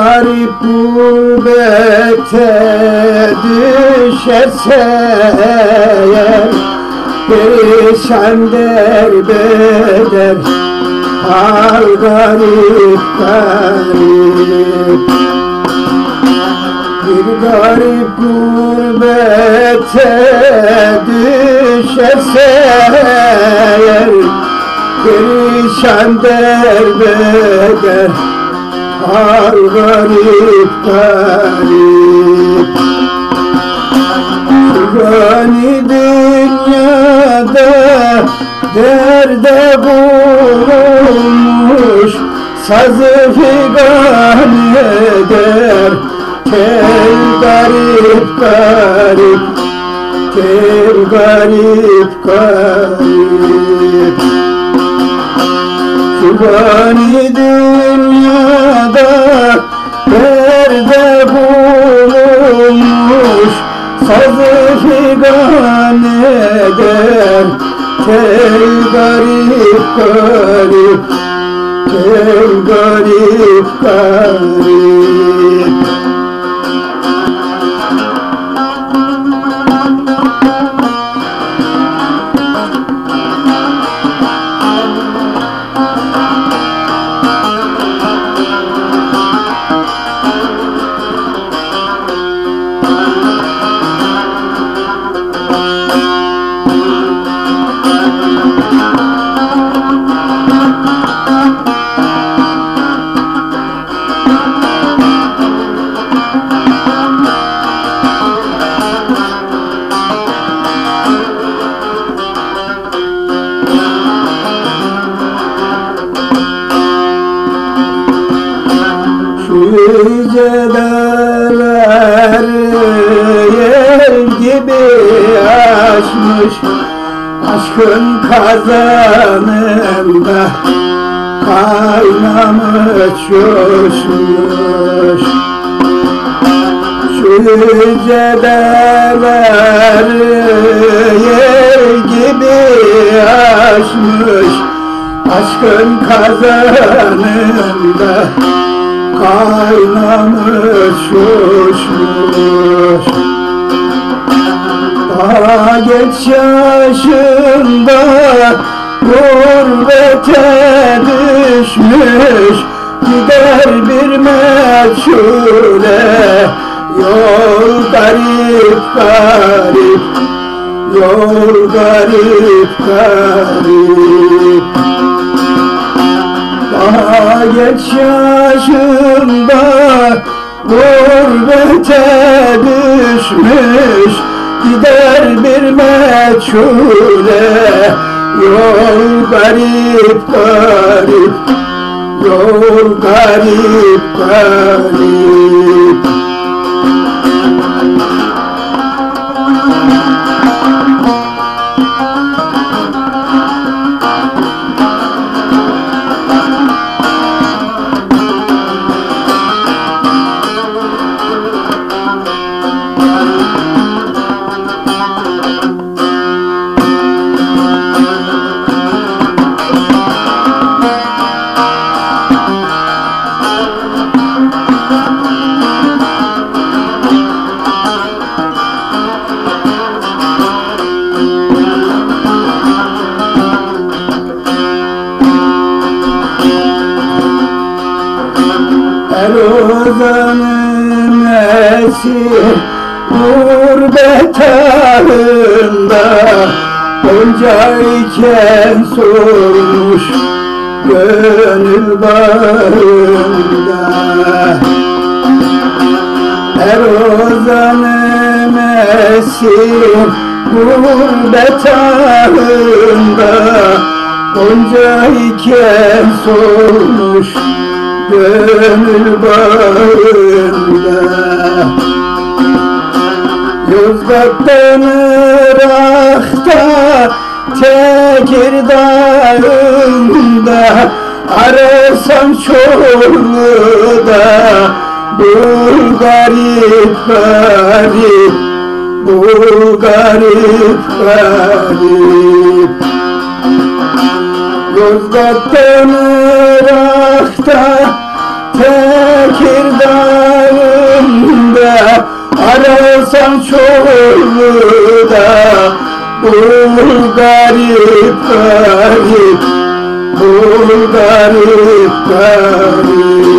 garip gurbete düşerse eğer, perişan derbeder hal garip garip. Bir garip gurbete düşerse eğer, perişan derbeder hal garip garip. Fani dünyada derde bulunmuş, sazı figan eder tel garip garip, tel garip garip. Fani dünyada derde bulunmuş, sazı figan eder tel garip garip, tel garip garip. Yüce dağlar yer gibi açmış, aşkın kazanında kaynamış coşmuş. Şu yüce dağlar yer gibi açmış, aşkın kazanında kaynamış coşmuş. Daha geç yaşında gurbete düşmüş, gider bir meçhule yol garip garip, yol garip garip. Daha geç yaşında gurbete düşmüş, gider bir meçhule yol garip garip, yol garip garip. Rozanım esir gurbet ağında, onca iken sormuş gönül bağında. Rozanım esir gurbet ağında, onca iken sormuş gönül bağında. Yozgat'tan Irak'ta, Tekirdağ'ında, arasam Çorlu'da bul garip garip, bul garip garip. Yozgat'tan Irak'ta, Tekirdağ'ında arasan Çorlu'da bul garip garip, bul garip garip.